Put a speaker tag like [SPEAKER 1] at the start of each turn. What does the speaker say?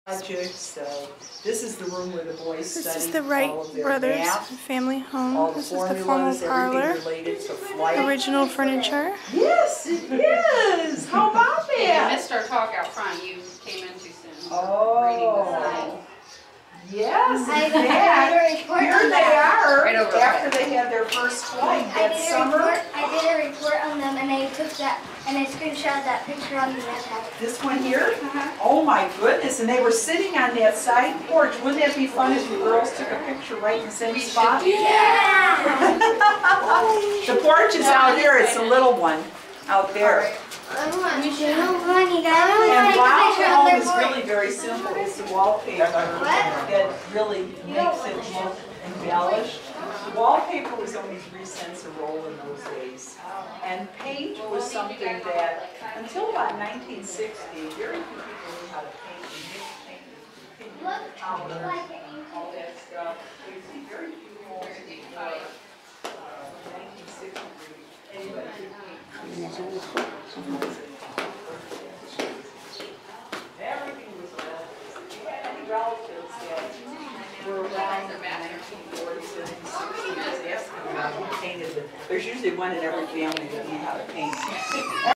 [SPEAKER 1] So this is the room where the boys study.
[SPEAKER 2] This is the Wright brothers'
[SPEAKER 1] math,
[SPEAKER 2] family home. This is the formal
[SPEAKER 1] formulas,
[SPEAKER 2] parlor.
[SPEAKER 1] related to flight.
[SPEAKER 2] Original furniture.
[SPEAKER 1] Yes, it is. How about that?
[SPEAKER 3] You missed our talk out front. You came in too soon.
[SPEAKER 1] Oh. Yes, in fact,
[SPEAKER 4] here
[SPEAKER 1] they are
[SPEAKER 3] right over
[SPEAKER 1] after they had their first flight that summer.
[SPEAKER 4] I did a report on them, and I took that, and I screenshot that picture on the iPad.
[SPEAKER 1] This one here? Oh my goodness, and they were sitting on that side porch. Wouldn't that be fun if you girls took a picture right in the same spot?
[SPEAKER 4] Yeah!
[SPEAKER 1] The porch is out here, it's a little one out there.
[SPEAKER 4] And wow,
[SPEAKER 1] the home is really very simple. It's the wallpaper that really makes it look embellished. The wallpaper was only 3 cents a roll in those days. And paint was something that, until about 1960, very few people knew how to paint and mix paint with powder, all that stuff. You see very few homes before 1960 anybody could paint. Everything was relatives. If you had any relatives that were around in the 1940s and 60s, ask them about who painted it. There's usually one in every family that knew how to paint.